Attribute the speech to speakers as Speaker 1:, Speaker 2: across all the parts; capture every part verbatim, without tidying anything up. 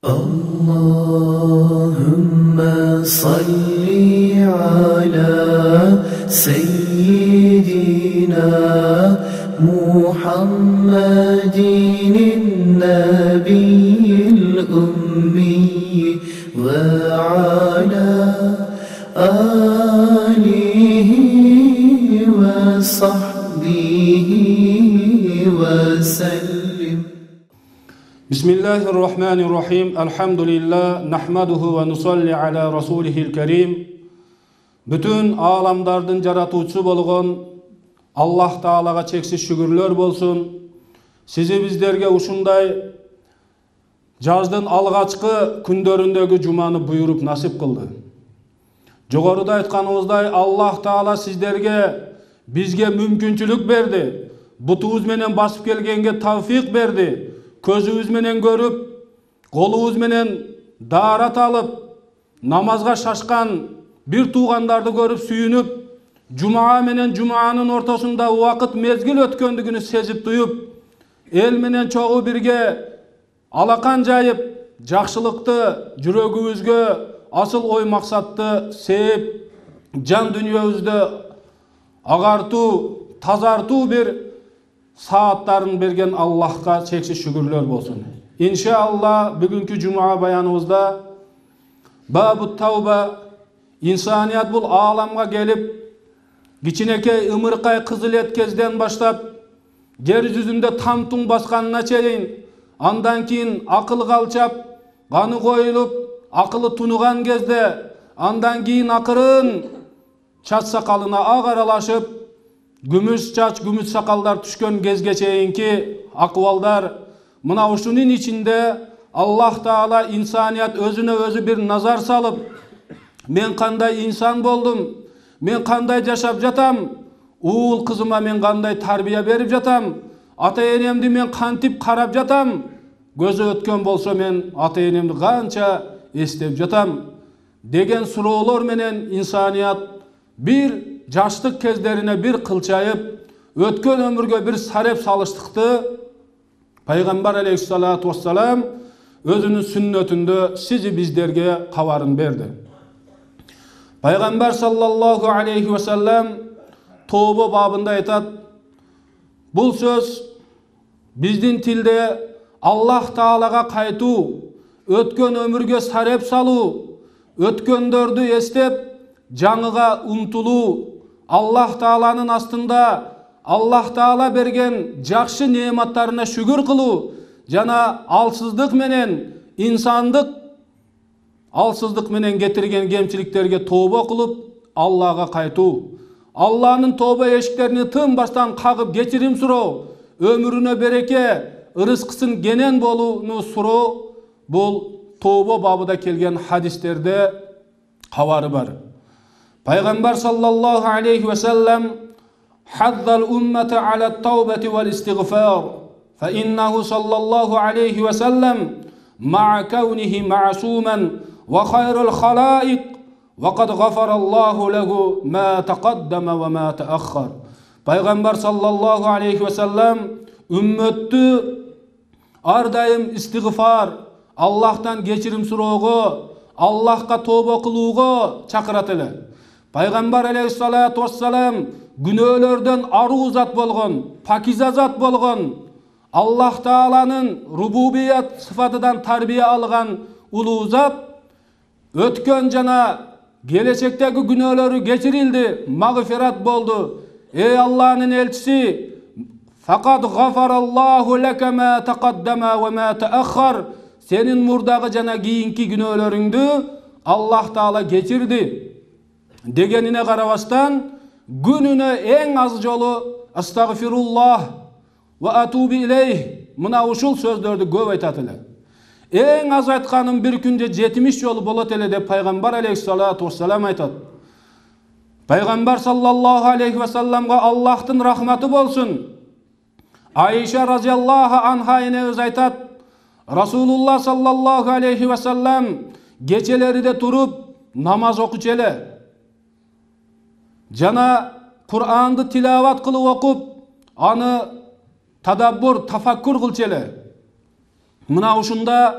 Speaker 1: Allahümme salli ala seyyidina Muhammedin nebiyyil ummi ve ala alihi ve sahbihi ve sellim.
Speaker 2: Bismillahirrahmanirrahim. Elhamdülillah. Nahmaduhu ve nusalli ala rasulihil kerim. Bütün alamdardın jaratuvчу bolgon Allah Taalaga çeksiz şükürler bolsun. Sizi bizlerge uşunday jazdın algaçkı kündöründögü jumany buyurup nasip kıldı. Jogoruda aytkanыбыздай Allah Taala sizlerge bizge mümkünçülük berdi. Butubuz menen basıp kelgenge tavfik berdi. Közübüz menen görüp, kolubuz menen daarat alıp, namazga şaşkan bir tuğandарды görüp sүйünüp, Cuma menen Cuma'nın ortasında vakit mezgil ötkendügünü sezip duyup, el menen çoğu birge alakan jayıp, jakşılıkты жүрөгүбүзгө asıl oy maksatты seyip, can dünyabızda agartуу, tazartуу bir saatların bergen Allah'a çeksiz şükürler bolsun. İnşallah bugünkü Cuma bayanımızda Babu Tavba, insaniyat bul alamga gelip kiçinekey ımırkay kızıl etkezden başlap yer yüzünde tam tun baskanına çeyin, andan keyin akıl kalçap, kanı koyulup akıllı tunugan gezde, andan keyin akırın çaç sakalına ağaralaşıp gümüş çaç, gümüş sakallar düşkön gezge çeyinki akvaldar, mına uşunun içinde Allah Taala insaniyat özüne özü bir nazar salıp, men kanday insan boldum, men kanday yaşap jatam, uul kızıma men kanday tarbiya berip jatam, ata enemdi men kantip karap jatam, gözü ötken bolsa men ata enemdi kança estep jatam degen suroolor menen insaniyat bir jaşlık kezlerine bir kılçayıp, ötken ömürge bir sarep salıştıktı. Peygamber aleyhissalatu vesselam özünün sünnetinde sizi bizlerge kavarın berdi. Peygamber sallallahu aleyhi ve sellem Tövbe babında aytat, bul söz bizdin tilde Allah Taalaga kaytuu, ötken ömürge sarep saluu, ötkendördü estep жаңыга умтулуу, Allah Taala'nın astında Allah Taala bergen jakşı nematlarına şükür kıluu, jana alsızlık menen insandık alsızlık menen getirgen kemçiliklerge tövbe kılıp Allah'a kaytuu, Allah'ın tövbe eşiklerini tım baştan kagıp geçirim suroo, ömürüne bereke, ırıskısın genen bolunu suroo, bul tövbe babıda kelgen hadislerde habarı var. Peygamber sallallahu aleyhi ve sellem hazzal ummete ala tevbeti vel istiğfar fe innehu sallallahu aleyhi ve sellem ma'a kevnihi ma'sumen ve hayrul halaik ve kad gafarallahu lehu ma taqaddama ve ma teakhar. Peygamber sallallahu aleyhi ve sellem ümmetti ardayım istiğfar, Allah'tan geçirim suroğu, Allah'a tövbe kılууga çakırat ele. Peygamber aleyhissalatu vesselam günölerden aruu zat bolgon, pakiza zat bolgon, Allah Taala'nın rububiyet sıfatıdan tarbiye algan uluu zat, ötken jana gelecekteki günöleri geçirildi, mağfirat boldu. Ey Allah'ın elçisi, fakat gafarallahu leke ma taqaddama ve ma teakhar, senin murdağı jana kiyinki günöleringdi Allah Taala geçirdi degenine karabastan gününe en az jolu astagfirullah ve atubu ileyh, mına uşul sözlerdi көп aytat ele. En az aytkanım bir günde yetmiş jolu bolat ele dep Peygamber aleyhissalatu vesselam aytat. Peygamber sallallahu aleyhi ve sellem'ga Allah'tın rahmatı bolsun. Ayşe radıyallahu anha ine öz aytat, Rasulullah sallallahu aleyhi ve sellem geceleri de turup namaz okuçele. Jana Kur'an'dı tilavat kılıp okup, anı tadabbur, tafakkur kılçele. Mına uşunda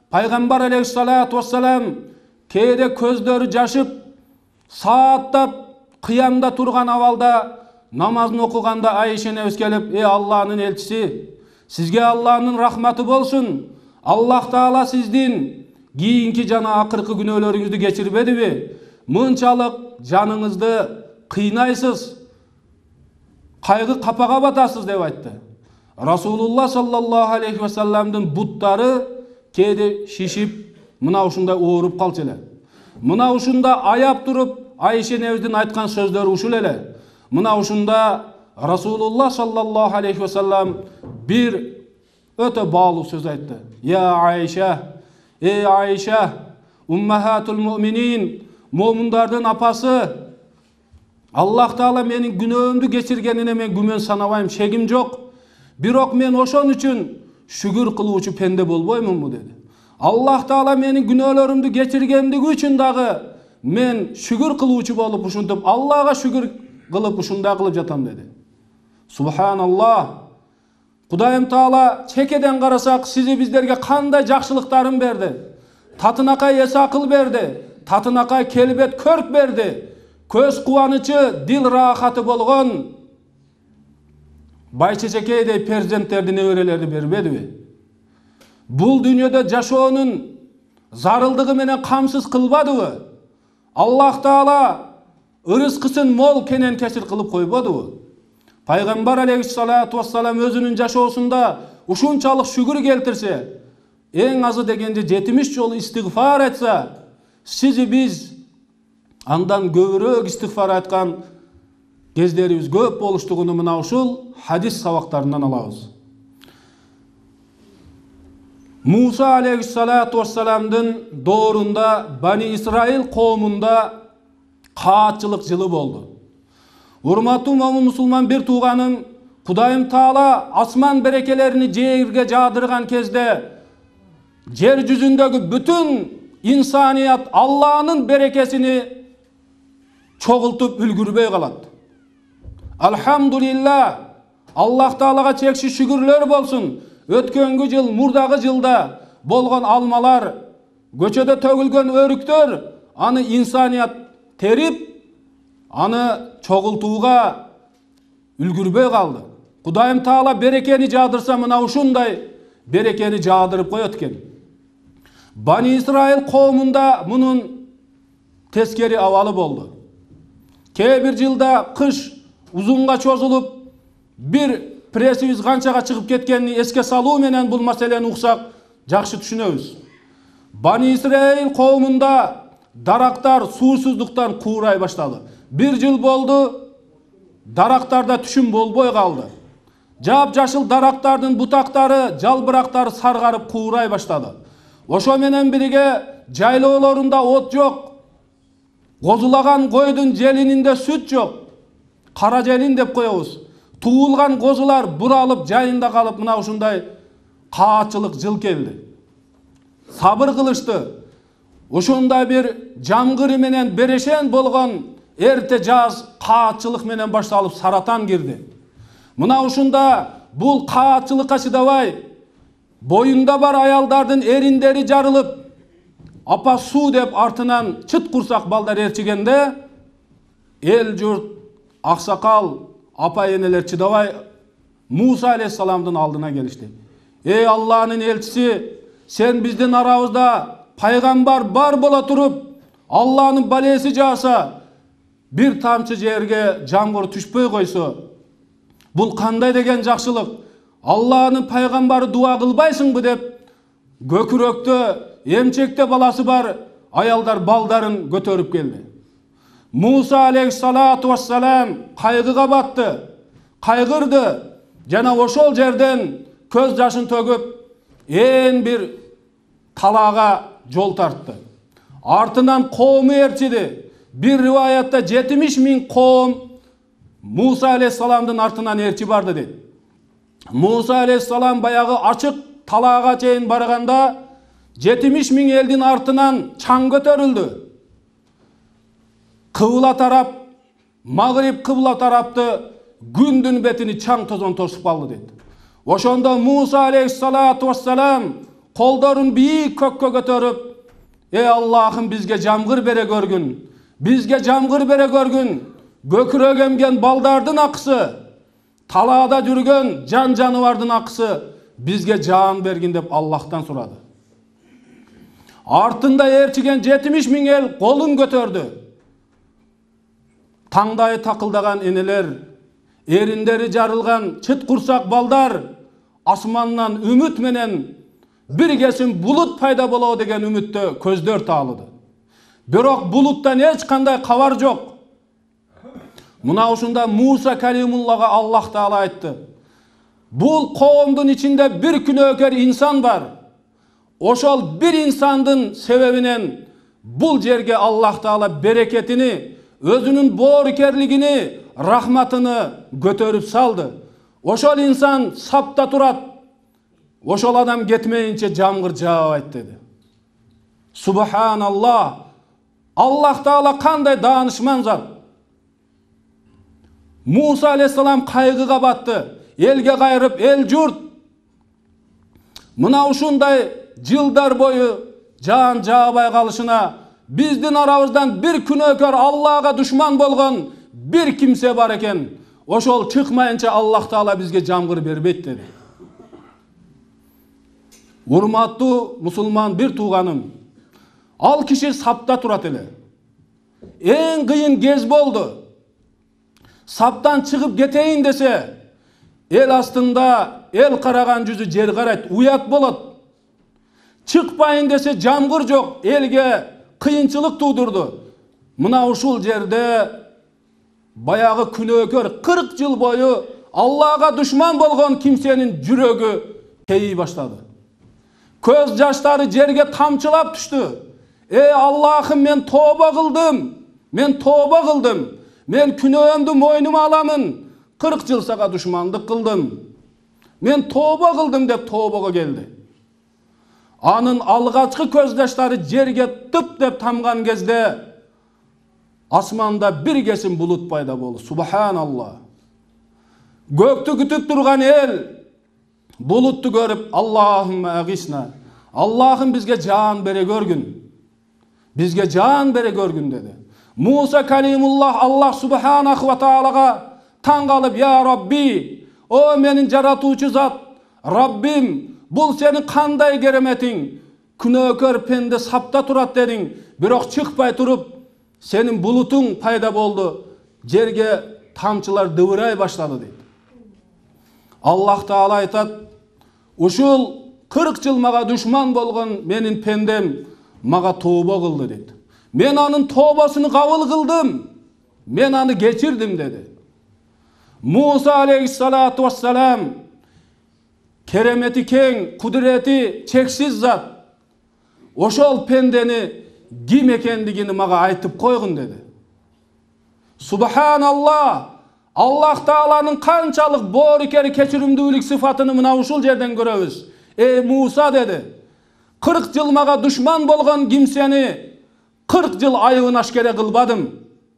Speaker 2: Пайgambar aleyhissalatu vesselam кейде көздөрү жашып, сааттап кыямда турган абалда намазын окуганда Айша энебиз келип: "Ey Аллахнын элчиси, сизге Аллахнын рахматы болсун. Аллах Таала сиздин кийинки жана акыркы күнөөлөрүңүздү кечирбедиби? Мынчалык жаныңызды кыйнайсыз, кайгы капага батасыз" деп айтты. Расулулла саллаллаху алейхи ва салламдын буттары кейде шишип, мына ушундай ооруп калчу эле. Мына ушунда аяп туруп, Айша энебиздин айткан сөздөрү ушул эле. Мына ушунда Расулулла саллаллаху алейхи ва саллам бир өтө баалуу сөз айтты. "Я Айша, ey Айша, уммахатул муъминин, момундардын апасы, Аллах Таала менин күнөөмдү кечиргенине мен күмөн санабайм, шегим жок. Бирок мен ошон үчүн шүгүр кылуучу пенде болбоймунбу" деди. Аллах Таала менин күнөөлөрүмдү кечиргендиги үчүн дагы мен шүгүр кылуучу болуп ушинтип Аллага шүгүр кылып ушундай кылып жатам деди. Субханаллах. Кудайым Таала чекеден карасак сизи биздерге кандай жакшылыктарын берди. Татынакай эс акыл берди, татынакай келбет көрк берди. Көз кубанычы, дил рахаты болгон байчечекейдей перзенттерди, неберелерди бербедиби? Бул дүйнөдө жашоонун зарылдыгы менен камсыз кылбадыбы? Аллах Таала ырыскысын мол кенен кесир кылып койбодубу? Пайgambar aleyhissalatu vesselam өзүнүн жашоосунда ушунчалык шүгүр келтирсе, эң азы дегенде жетимиш жолу истигфар айтса, сизи биз андан көбүрөөк истигфар айткан кездерибиз көп болуштугуну мына ушул хадис сабактарынан алабыз. Муса алейхиссалату вассаламдын доорунда Бани Исраил коомунда каатчылык жылы болду. Урматтуу момун мусулман бир тууганым, Кудайым Таала асман берекелерини жерге жаадырган кезде жер жүзүндөгү бүтүн инсаният Аллахнын берекесини чогултуп үлгүрбөй калат. Алхамдулилlah, Аллах Таалага чексиз шүгүрлөр болсун. Өткөнгү жыл, мурдагы жылда болгон алмалар, көчөдө төгүлгөн өрүктөр, аны инсаният терип, аны чогултууга үлгүрбөй калды. Кудайым Таала берекени жаадырса, мына ушундай берекени жаадырып коет экен. Бани Исраил коомунда мунун тескери абалы болду. Кээ бир жылда кыш узунга чозулуп, бир прессибиз канчага чыгып кеткенин эске салуу менен бул маселени уксак жакшы түшүнөбүз. Бани Исраил коомунда дарактар суусуздуктан куурай баштады. Бир жыл болду, дарактарда түшүм болбой калды. Жап жашыл дарактардын бутактары, жалбырактары саргарып куурай баштады. Ошо менен бирге жайлоолорунда от жок. Козулаган койдун желининде сүт жок. Кара желин деп коебуз. Туулган козулар буралып жайында калып, мына ушундай каатчылык жыл келди. Сабыр кылышты. Ошондой бир жамгыры менен берешен болгон эрте жаз каатчылык менен башталып саратан кирди. Мына ушунда бул каатчылыкка чыдабай, боюнда бар аялдардын эриндери жарылып, апа суу деп артынан чыт курсак балдар ээрчигенде, эл журт, аксакал, апа энелер чыдабай Муса алейхиссаламдын алдына келишти. Эй Аллахнын элчиси, сен биздин арабызда пайгамбар бар бола туруп, Аллахнын балеси жааса, бир тамчы жерге жамгыр түшпөй койсо, бул кандай деген жакшылык? Аллахнын пайгамбары дуа кылбайсыңбы деп, көкүрөктө, эмчекте баласы бар аялдар балдарын көтөрүп келди. Муса алейхиссалату вассалам кайгыга батты, кайгырды, жана ошол жерден көз жашын төгүп, эң бир талаага жол тартты. Артынан коому ээрчиди. Bir rivayatta жетимиш миң коом Муса алейхиссаламдын артынан ээрчи барды дейт. Муса алейхиссалам баягы ачык талаага чейин барганда жетимиш миң элдин артынан чаң көтөрүлдү. Кыбла тарап, Магриб кыбла тарапты күндүн бетини чаң тозон тосуп калды дейт. Ошондо Муса алейхиссалату вассалам kolдорун бийик көккө көтөрүп, ey Allah'ım bizge jamgır bere görgün, bizge jamgır bere görgün, gökürög emgen baldardın akısı, talada жүргөн can janыбардын akısı bizge jaan bergin dep Allah'tan suradı. Артында ээрчиген жетимиш миң ел колун көтөрдü. Таңдайы такылдаган энелер, эриндери жарылган чыт курсак балдар асманнан үмүт менен bir kesim bulut payda boloo деген үмүттө көздөр таалыды. Бирок булуттан эч кандай кабар жок. Мына ушунда Муса Калимуллага Аллах Таала айтты. Бул коомдун ичинде bir күнөөкөр инсан бар. Ошол bir insandын себебинен бул жерге Аллах Таала берекетини, өзүнүн боорукерлигини, рахматыны көтөрүп салды. Ошол инсан сапта турат. Ошол адам кетмейинче жамгыр жаабайт деди. Субханаллах. Аллах Таала кандай даанышман зат. Муса алейхиссалам кайгыга батты. Элге кайрып, эл журт. Мына ушундай жылдар бою жаан жаабай калышына биздин арабыздан bir күнөөкөр Аллага душман болгон bir kimse бар экен. Ошол чыкмайынча Аллах Таала бизге жамгыр бербейт деди. Урматтуу мусулман bir тууганым, ал киши сапта турат эле. Эң кыйын кез болду. Саптан чыгып кетейин десе, эл астында эл караган жүзү жер карайт, уят болот. Чыкпайын десе жамгыр жок, элге кыйынчылык туудурду. Мына ушул жерде баягы күнөөкөр кырк жыл бою Аллага душман болгон кимсенин жүрөгү кейи баштады. Көз жаштары жерге тамчылап түштү. Ey Allah'ım, men tövbe kıldım. Men tövbe kıldım. Men күнөөмдү мойнума аламын. kırk жыл сага душмандык кылдым. Men tövbe kıldım деп tövbеге келди. Анын алгачкы көз жаштары жерге тып деп тамган кезде асманда bir кесим булут пайда болду. Субханаллах. Göktü күтүп турган эл булутту көрүп, Allahumma aghisna. Allah'ım bizge can bere görgün. Bizge can bere görgün dedi. Musa Kalimullah Allah Subhanahu ve Taala'ga taң kalıp, ya Rabbi, o menin jaratuucu zat, Rabbim, bul senin kanday keremetin, күнөөкөр pende sapta turat dedin, birok çıkpay turup, senin bulutun payda boldu, jerge tamçılar dıvıray başladı dedi. Allah Taala aytat, uşul kırk jыл maga düşman bolgon menin pendem maga tövbe kıldı dedi. Men anın tövbasını kabul kıldım. Men anı geçirdim dedi. Musa aleyhissalatu vesselam keremeti keng, kudreti çeksiz zat. Oşol pendeni kim ekendigini maga aytıp koygun dedi. Subhanallah. Allah Taala'nın kançalık boorukeri keçirimdүүлük sıfatını mına uşul жерден göröbüz. Ey Musa dedi. kırk jыл maga düşman bolgon kimseni kırk jıl ayıbın aşkere kılbadım.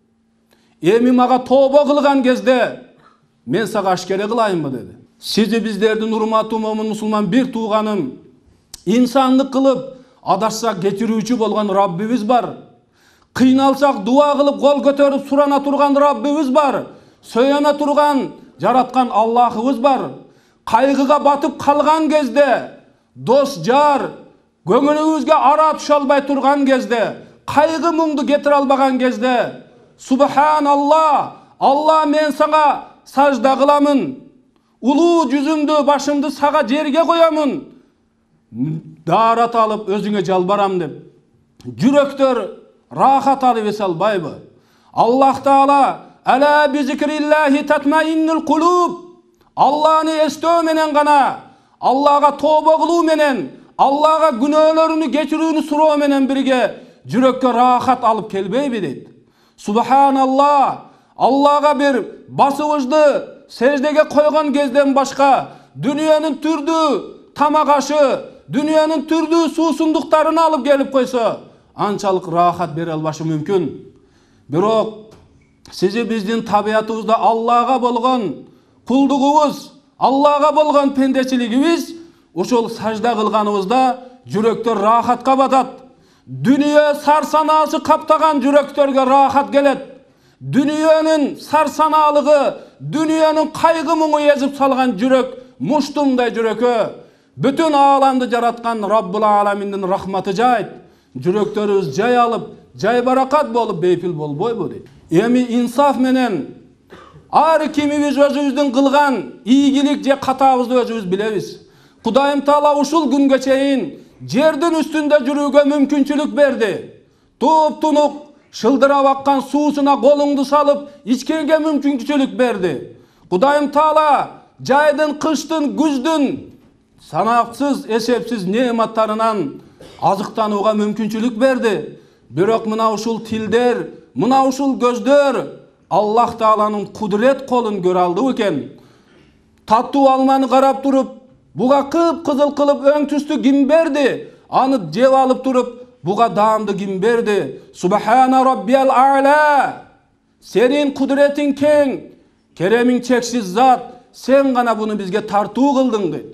Speaker 2: Emi maga tövbe kılgan kezde men saga aşkere kılayınmı dedi. Sizi bizlerden urmаттуу момун musulman bir tuğanım insanlık kılıp adaşsak getirүүчү bolgon Rabbimiz var. Kıynalsak dua kılıp kol götürüp surana turgan Rabbimiz var. Söyene turgan jaratkan Allah'ımız var. Kaygıga batıp kalgan kezde dost jar көңүлүңүзгө ара түшө албай турган кезде, кайгы муңду кетире албаган кезде, Subhanallah, Allah men сага сажда кыламын. Улуу жүзүмдү, башымды сага жерге коямын. Daarat алып өзүңө жалбарам деп. Жүрөктөр рахат алып эсе албайбы? Аллах Таала Ala bi zikrillahi tatmainnul qulub. Allah'ını estөө menen gana, Allah'a tövbe kılуу menen, Allah'a günöөлөрүnü geçirүүnü suroo menen birge жүрөккө rahat alıp kelbeybi deydi. Subhanallah. Allah'a bir basıvıжды secdege koygan kezden başka dünyanın türdü tamak aşı, dünyanın türdü suusunduklarını alıp gelip koysa ançalık rahat bere albaşı mümkün. Birok sizi bizdin tabiatımızda Allah'a bolgan kulduğumuz, Allah'a bolgan pendeçiligimiz uşol sajda kılganımızda Жүректер рахатка батат. Dünya sarsanası kaptagan yüreklerge rahat gelet. Dünyanın sarsanalığı, dünyanın kaygı mumu ezip salgan yürek, muştumday yürekö. Bütün alamdı jaratkan Rabbul Alamin'in rahmatı jayt. Yüreklerimiz jay alıp, jay barakat bolup beypil bol boy bu deydi. Emi insaf menen, ar kimimiz özümüzdün kılgan, iyigilik je katağızdı özümüz bilebiz. Kudayım Taala uşul gün geçeyin, жердің үстінде жүруге мүмкіншілік берді. Туп-тунук шылдырап аккан суусуна колуңду салып, ичкенге мүмкіншілік берді. Кудайым Таала жайдын, кыштын, күздүн санаксыз, эсепсиз неаматтарынан азыктанууга мүмкіншілік берди. Бирок мына ушул тилдер, мына ушул көздөр Аллах Тааланын кудурет колун көрө алды экен. Таттуу алманы карап туруп, буга кып-кызыл кылып өң түстү ким берди? Аны жеп алып туруп, буга даамды ким берди? Subhana rabbiyal a'la. Senin kudretin keng, keremin çeksiz zat. Sen gana bunu bizge tartуу kıldın deydi.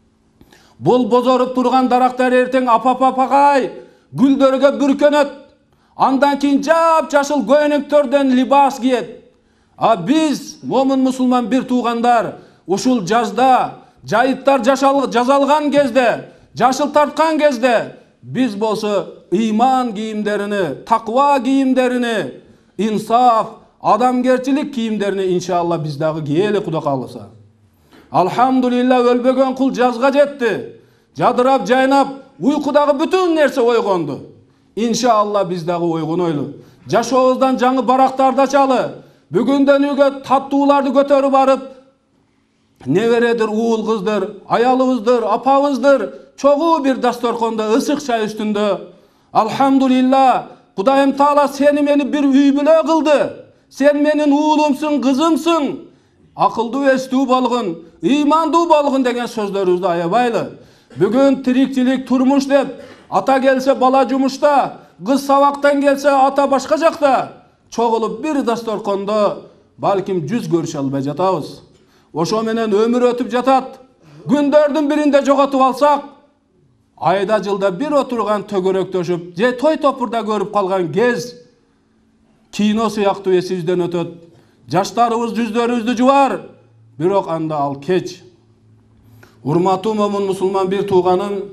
Speaker 2: Bul bozorup turgan darактар эртең апа-апагай гүлдөргө бүркөнөт. Андан кийин жап-жашыл көйнөктөрдөн либас кийет. А биз, момун мусулман бир туугандар, ушул жазда жайыттар жазалган кезде, жашыл тарткан кезде, biz болсо ыйман кийимдерини, таква кийимдерини, инсаф, адамгерчилик кийимдерини иншалла биз дагы кийели Кудай кааласа. Алхамдулилла, өлбөгөн кул жазга жетти. Жадырап, жайнап, уйкудагы бүтүн нерсе ойгонду. İnşallah biz dagы ойгонойлу. Жашообуздан жаңы барактарды ачалы. Бүгүндөн үйгө таттууларды көтөрүп барып, небередир, уул кыздар, аялыбыздар, апабыздар, чогуу бир дасторкондо ысык чай үстүндө. Алхамдулилла, Кудайым Таала сени мени бир үй бүлө кылды. Сен менин уулумсуң, кызымсың. Акылдуу эстүү болгун, ыймандуу болгун деген сөздөрүбүздү аябайлы. Бүгүн тирикчилик, турмуш деп, ата келсе бала жумушта, кыз сабактан келсе ата башка жакта. Чогулуп бир дасторкондо балким жүз көрүшө албай жатабыз. Ошо менен өмүр өтүп жатат. Күндөрдүн биринде жоготуп алсак, айда жылда бир отурган төгөрөктөшүп, же той топурда көрүп калган кез кино сыяктуу эсибизден өтөт. Жаштарыбыз жүздөрүбүздү жубар, бирок анда ал кеч. Урматтуу момун мусулман бир тууганын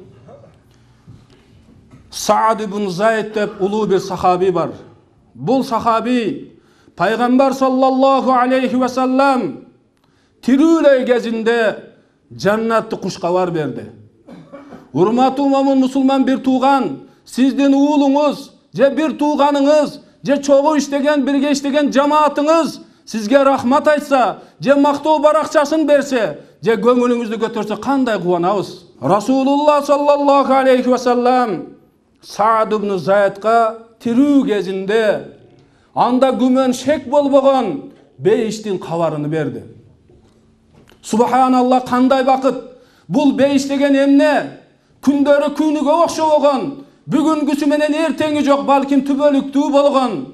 Speaker 2: Саад ибн Зайд деп улуу бир сахаби бар. Бул сахаби Пайгамбар саллаллаху алейхи ва саллам тирүүлөй кезинде жаннатты кушкабар берди. Урматтуу момун мусулман бир тууган, сиздин уулуңуз, же бир тууганыңыз, же чогуу иштеген, бирге иштеген жамаатыңыз сизге рахмат айтса, же мактоо баракчасын берсе, же көңүлүңүздү көтөрсө кандай кубанабыз. Расулулла саллаллаху алейхи ва саллам Саад ибн Зайдка тирүү кезинде анда күмөн шек болбогон бейиштин кабарыны берди. Субханалла, кандай бакыт! Бул бейиш деген эмне? Күндөрү күнүгө окшобогон, бүгүнгүсү менен эртеңи жок, балким түбөлүктүү болгон.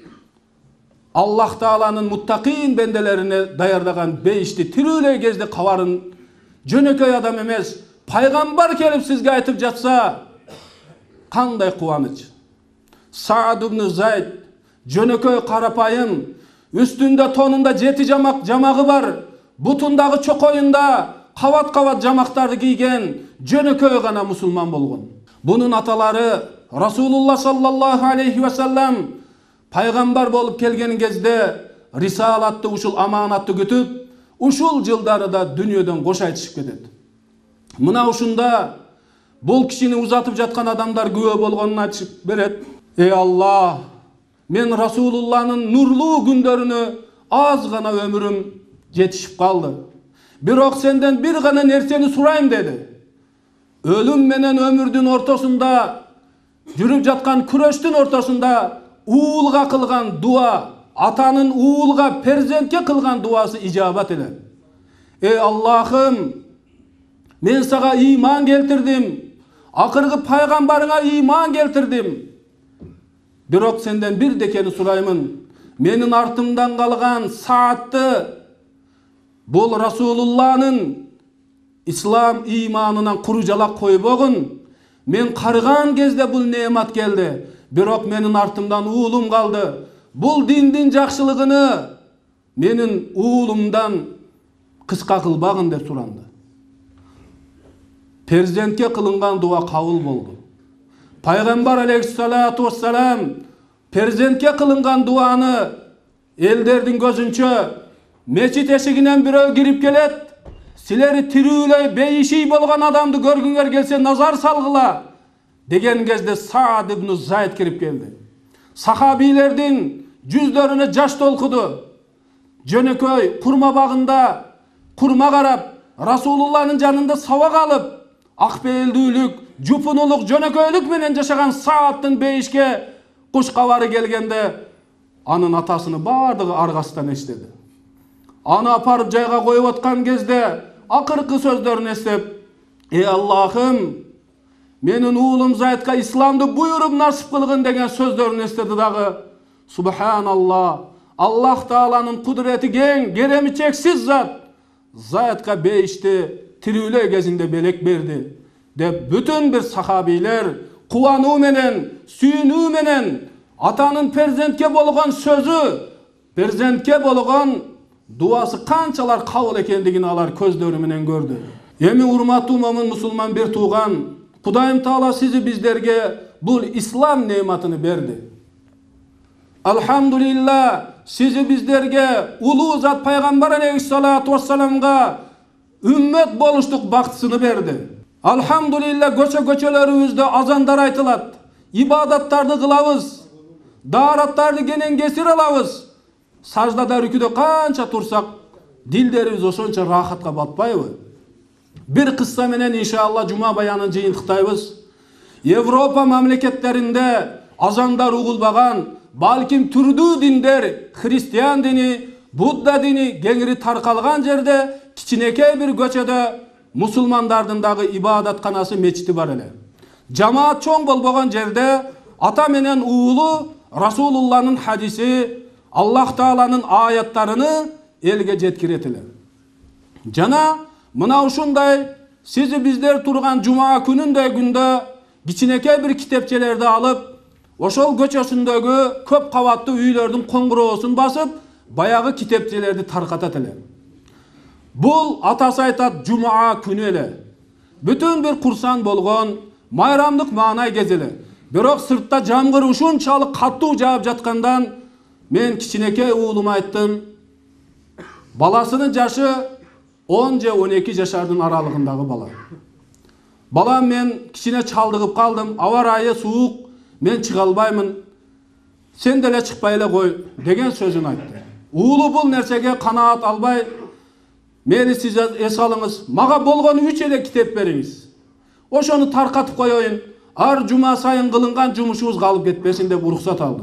Speaker 2: Аллах Тааланын муттакин бенделерине даярдаган бейишти тирүүлөй кезде кабарын жөнөкөй адам эмес, пайгамбар келип сизге айтып жатса, кандай кубаныч. Саад ибн Зайд жөнөкөй карапайым, үстүндө тонунда жети жамак жамагы бар, бутундагы чокоюнда кабат-кабат жамактарды кийген жөнөкөй гана мусулман болгон. Бунун аталары Расулулла саллаллаху алейхи ва саллам пайгамбар болуп келген кезде рисалатты, ушул аманатты күтүп, ушул жылдарыда дүйнөдөн кош айтышып кетет. Мына ушунда бул кишини узатып жаткан адамдар күбө болгонун айтышып берет. Эй Аллах, мен Расулулланын нурлуу күндөрүнө аз гана өмүрүм жетишип калды. Бирок сенден бир гана нерсени сурайм деди. Өлүм менен өмүрдүн ортосунда, жүрүп жаткан күрөштүн ортосунда уулга кылган дуа, атанын уулга, перзентке кылган дуасы ижабат эле. Эй Аллахым, мен сага ыйман келтирдим. Акыркы пайгамбарыңа ыйман келтирдим. Бирок сенден бир декени сураймын. Менин артымдан калган Саатты бул Расулулланын ислам ыйманынан куру жалак койбогун. Men qarıgan кезде bul nemat geldi. Birok menin artımdan uğulum kaldı. Bul dindin жақшылығını menin uğulumdan kısqa kılbağın dep surandı. Prezidentke kılıngan dua kabul boldu. Peygamber aleyhissalatu vesselam prezidentke kılıngan duanı elderдің gözünçö meçit eşiginen birөө girip gelet. Sileri tirүүлöy beyişi bolgan adamdı görgüngör gelse nazar salgıla degen кезде Saad ibn Zayd kirip geldi. Sahabilerдің жүздөрүнө жаш толкуду. Жөнөкөй kurma bagында kurma karap Rasulullah'ın janында сабак алып акпелдүүлүк, жупунулук, жөнөкөйлүк менен жашаган Saad'дын бейишке куш кабары келгенде анын атасыны бардыгы аргасынан эстеди. Аны апарып жайга коюп аткан кезде акыркы сөздөрүн эстеп, "Ey Allah'ım, менин уулум Zaydка исламды буйруп насип кылгын" деген сөздөрүн эстеди дагы. Subhanallah, Allah Taala'nın kudreti gen, geremi çeksiz zat. Zaydka beyişti, tirүүлöy кезинде белек berdi. Dep bütün bir sahabiler kuvanuu menen, sүйүнүү menen atanın prezidentke bolgan sözü, prezidentke bolgan duası kançalar kabul ekendigini alar көздөрү менен gördü. Эми урматтуу момун musulman bir tuğan, Kudayım Taala sizi bizlerge bul İslam nematını berdi. Alhamdulillah sizi bizlerge ulu zat Peygamber aleyhissalatu vesselamga ümmet boluştuk baktısını berdi. Alhamdulillah göçe göçelerimizde azandar aytılat. İbadattardı kılavuz. Darattardı genen kesir alabız. Sajda rüküde kança tursak dillerimiz oşonça rahatqa batpayбы. Bir kıssa menen inşallah Cuma bayanın jıyıntıktayбыз. Европа memleketlerinde azandar uğulbagan, balkim türdүү dinler, Hristiyan dini, Budda dini gengiri tarkalgan jerde kiçinekey bir göçede musulmandardın dagı ibadatkanası meçiti var ele. Cemaat çoğun bolbogan jerde ata menen uğulu Rasulullah'ın hadisi, Allah Taala'nın ayatlarını elge jetkiretiler. Jana mına uşunday sizi bizler turgan Cuma gününde günde kiçinekey bir kitepçelerde alıp oşol göçösündögü köp kavatlı üylördün koңгуроосун basıp bayağı kitepçelerdi tarkatat ele. Bul atası aytat Cuma günü ele. Bütün bir kursan bolgon mayramlık maanay gezeli. Birok sırtta jamgır uşunçalık kattуу jаап жаткандан men kiçinekey uğuluma ayttım. Balasının jaşı on же on эки жашардын aralığındağı bala. Balam men kiçine çaldıgıp kaldım. Ava rayı soğuk. Men çıga albaymın. Sen dele çıkpay ele koy degen sözün ayttı. Uğulu bul nersege kanaat albay. Meni siz es alыңыз. Maga bolgonu üç ele kitep beriңiz. Oşonu tarkatıp koyoyun. Ar cuma sayın kılıngan jumuşubuz kalıp ketpesin dep уруксат aldı.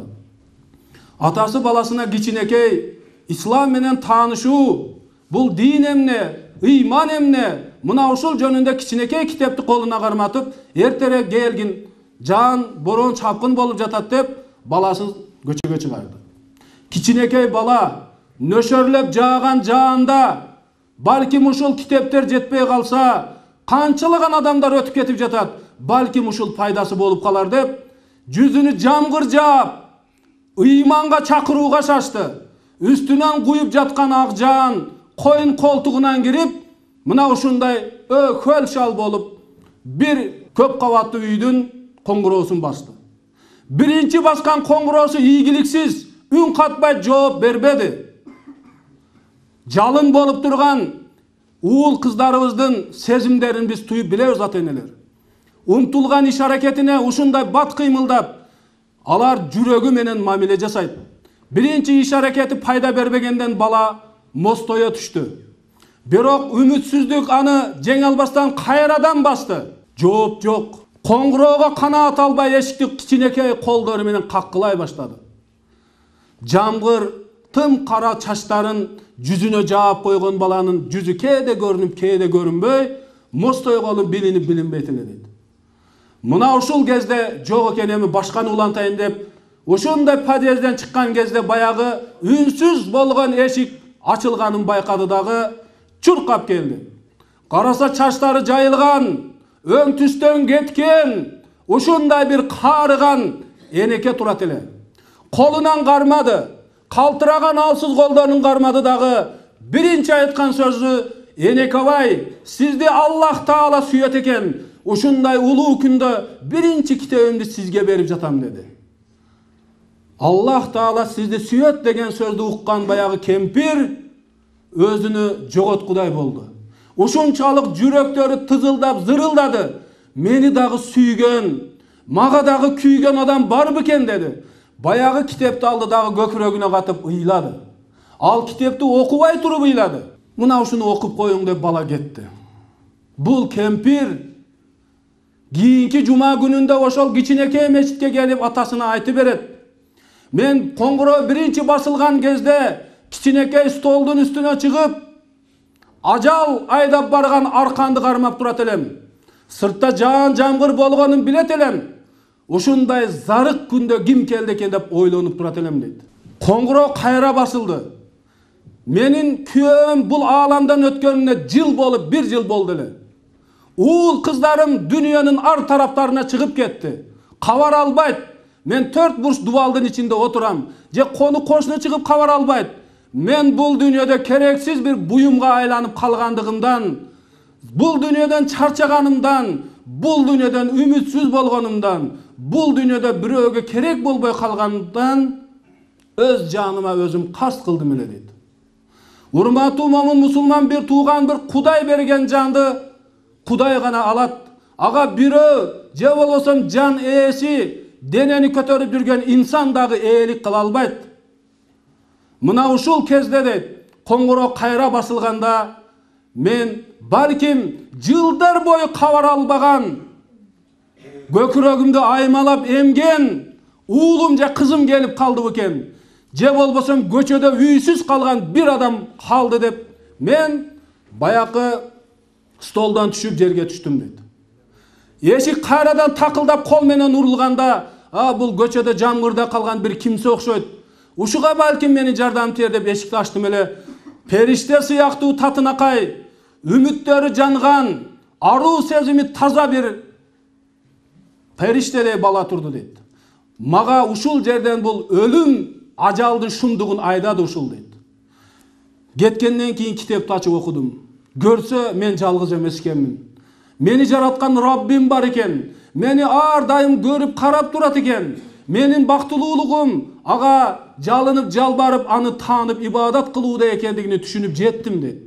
Speaker 2: Atası balasına kiçinekey İslam menen taanышуу, bul din emne, iman emne, mına uşul jönünde kiçinekey kitepti koluna karmatıp, ertere gelgin, can, boron, çapkın bolup jatat dep, balasız göçöge çıkardı. Kiçinekey bala, nöşörlep jağan jağında, balkim uşul kitepter jetpey kalsa, kançılıgan adamlar ötüp ketip jatat, balkim uşul paydası bolup kalar dep, yüzünü jamgır jaap, imanга çakırууга şaştı. Üstünen kuyup jatkan akjan, koyun koltuğundan girip, mına uşunday ököl şal bolup, bir köp kavatlı üydün koңгуроосун bastı. Birinci baskan koңгурoosu iyigiliksiz, ün katbay жооп berbedi. Jalın bolup durgan uğul kızlarımыздın sezimlerini biz tuyup bileriz ata-eneler. Umtulgan iş hareketine uşunday bat kıymıldap, alar жүрөгү менен мамиле жасайт. Birinci iş hareketi payda berbegenden bala mostoya түштү. Бирок үмүтсүздүк аны жеңе албастан кайрадан басты. Жооп жок. Коңгуроого канаат албай эшикти кичинекей колдору менен каккылай баштады. Жамгыр тым кара чачтарын жүзүнө жаап койгон баланын жүзү кээде көрүнүп, кээде көрүнбөй, мостой колу билинип билинбейт эле дейт. Mına uşul кезде жок экен эми башканы улантайын деп, ошондой подъезден чыккан кезде баягы үнсүз болгон эшик ачылганын байкады дагы чуркап келди. Караса чачтары жайылган, Öң түстөн кеткен ушундай bir карыган энеке турат эле. Колунан кармады, калтыраган алсыз колдорун кармады дагы. Биринчи айткан сөзү: "Энекебай, сизди Аллах Таала сүйөт экен. Ушундай улуу күндө биринчи китебимди сизге берип жатам" dedi. Аллах Таала сизди сүйөт деген сөздү уккан баягы кемпир өзүнү жоготкудай болду. Ушунчалык жүрөктөрү тызылдап зырылдады. Мени дагы сүйгөн, мага дагы күйгөн адам бар бекен dedi. Баягы китепти алды дагы көкүрөгүнө катып ыйлады. Ал китепти окубай туруп ыйлады. Мына ушуну окуп коюң деп бала кетти. Бул кемпир кийинки жума күнүндө ошол кичинекей мечитке келип атасына айтып берет. Мен коңгуроо биринчи басылган кезде кичинекей столдун үстүнө чыгып, ажал айдап барган арканды кармап турат элем. Сыртта жаан жамгыр болгонун билет элем. Ушундай зарык күндө ким келди экен деп ойлонуп турат элем дейт. Коңгуроо кайра басылды. Менин күйөөм бул ааламдан өткөнүнө жыл болуп, бир жыл болду эле. Уул кыздарым дүйнөнүн ар тараптарына чыгып кетти. Кабар албайт. Мен төрт бурч дубалдын ичинде отурам. Же кону кошуна чыгып кабар албайт. Мен бул дүйнөдө керексиз бир буюмга айланып калгандыгымдан, бул дүйнөдөн чарчаганымдан, бул дүйнөдөн үмүтсүз болгонумдан, бул дүйнөдө бирөөгө керек болбой калганымдан өз жаныма өзүм карс кылдым эле дейт. Урматтуу момун мусулман, бир тууган, бир Кудай берген жанды Кудай гана алат. Ага бирөө же болбосо жан ээси, денени көтөрүп жүргөн инсан дагы ээлик кыла албайт. Мына ушул кезде дейт, коңгуроо кайра басылганда мен балким жылдар бою кабар албаган, көкүрөгүмдү аймалап эмген уулум же кызым келип калды бекен. Же болбосо көчөдө үйсүз калган бир адам калды деп мен баякы столдон түшүп жерге түштүм дейт. Эшик кайрадан такылдап кол менен урулганда, а бул көчөдө жамгырда калган бир кимсе окшойт. Ушуга балким мени жардам тер деп эшикти ачтым эле. Периште сыяктуу татынакай, үмүттөрү жанган, аруу сезими таза бир периштедей бала турду дейт. Мага ушул жерден бул өлүм ажалдын шумдугун айдады ушул дейт. Кеткенден кийин китепти ачып окудум. Көрсө мен жалгыз эмес экенмин. Мени жараткан Раббим бар экен. Мени ар дайым көрүп карап турат экен. Менин бактылуулугум ага жалынып жалбарып аны таанып ибадат кылууда экендигини түшүнүп жеттим дейт.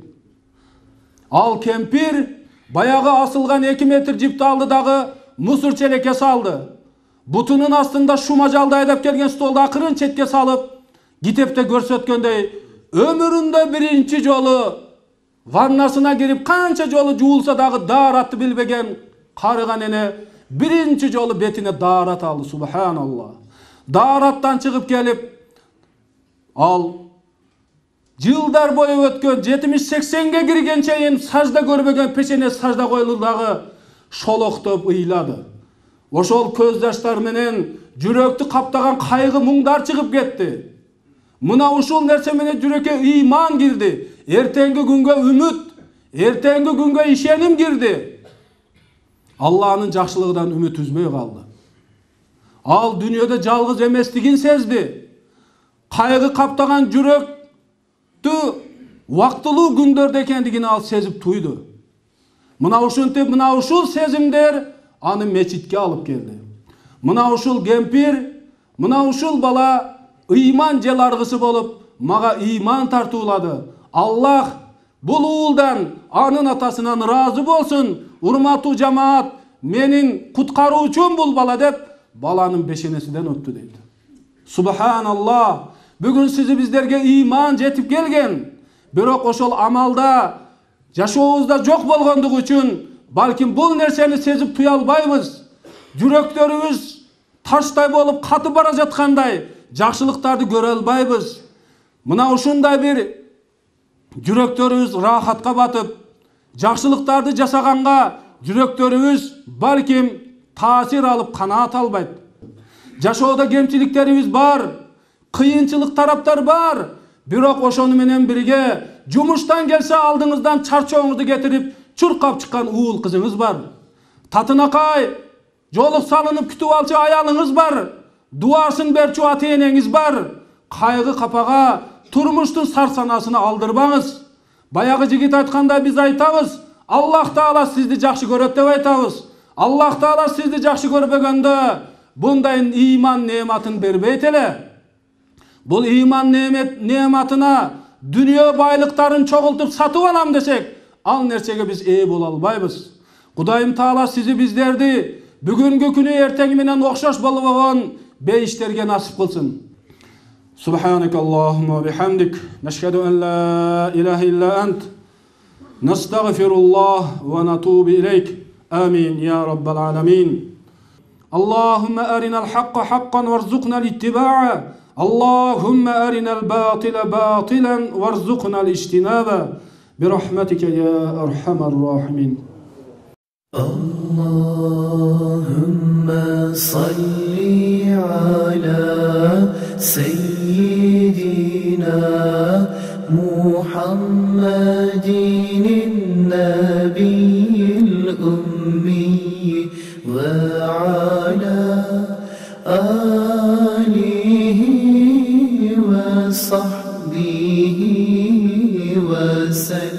Speaker 2: Ал кемпир баягы асылган эки метр жипти алды дагы мусор челекке салды. Бутунун астында шума жалды айдап келген столду акырын четке салып, китепте көрсөткөндөй өмүрүндө биринчи жолу ваннасына кирип канча жолу жуулса дагы дааратты билбеген карыган эне биринчи жолу бетине даарат алды. Субханаллах. Даараттан чыгып келип, ал жылдар бою өткөн жетимиш сексенге кирген чейин сажда көрбөгөн пешене сажда коюлду дагы шолоктоп ыйлады. Ошол көз жаштар менен жүрөктү каптаган кайгы муңдар чыгып кетти. Мына ушул нерсе менен жүрөккө ыйман кирди. Эртеңги күнгө үмүт, эртеңги күнгө ишеним кирди. Алланын жакшылыгынан үмүт үзбөй калды. Ал дүйнөдө жалгыз эместигин сезди. Кайгы каптаган жүрөктү убактылуу күндөрдө экендигин ал сезип туйду. Мына ушинтип, мына ушул сезимдер аны мечитке алып келди. Мына ушул кемпир, мына ушул бала ыйман желаргысы болуп, мага ыйман тартуулады. Аллах бул уулдан, анын атасынан ыраазы болсун. Урматтуу жамаат, менин куткаруучум бул бала деп баланын бешенесинен өттү дейт. Субханаллах. Бүгүн сизи биздерге ыйман жетип келген. Бирок ошол амалда жашообузда жок болгондугу үчүн балким бул нерсени сезип туя албайбыз. Жүрөктөрүбүз таштай болуп катып бара жаткандай жакшылыктарды көрө албайбыз. Мына ушундай бир жүрөктөрүбүз рахатка батып, жакшылыктарды жасаганга жүрөктөрүбүз балким таасир алып канаат албайт. Жашоодо кемчиликтерибиз бар, кыйынчылык тараптар бар. Бирок ошону менен бирге жумуштан келсе алдыңыздан чарчооңузду кетирип чуркап чыккан уул кызыңыз бар. Tatınakay, joluk salınıp kütüp alçı ayalınız bar, duasın berçü ata-enеңiz bar. Kaygı kapaga, turmuştun sarsanasını aldırbaңыз. Bayağı jigit aytkanda biz aytabız, Allah Taala sizdi jakşı göröt dep aytabız. Allah Taala sizdi jakşı görбөгөндө bundayın iman nematın berbeyt ele. Bul iman nemet nematına dünya baylıkların çoğultup satıp alam desek, al nersege biz ee bola albayбыз. Kudayım Taala sizi bizlerdi bugünkü günü erteň menen okşoş bolbogon beyişlerge nasip kılsın. Subhanakallahumma bihamdik, neşhedü en la ilahe illa ent, nestağfirullah ve natubu ileyk. Amin ya rabbal alamin. Allahümme arinal hakka hakkan verzuknal ittiba'a. Allahümme arinal batila batilan verzuknal ijtinaba. Birahmetike ya erhamer rahimin.
Speaker 1: Allahümme salli ala seyyidina Muhammedin nebiyyil ummi ve ala alihi ve sahbihi ve sellem.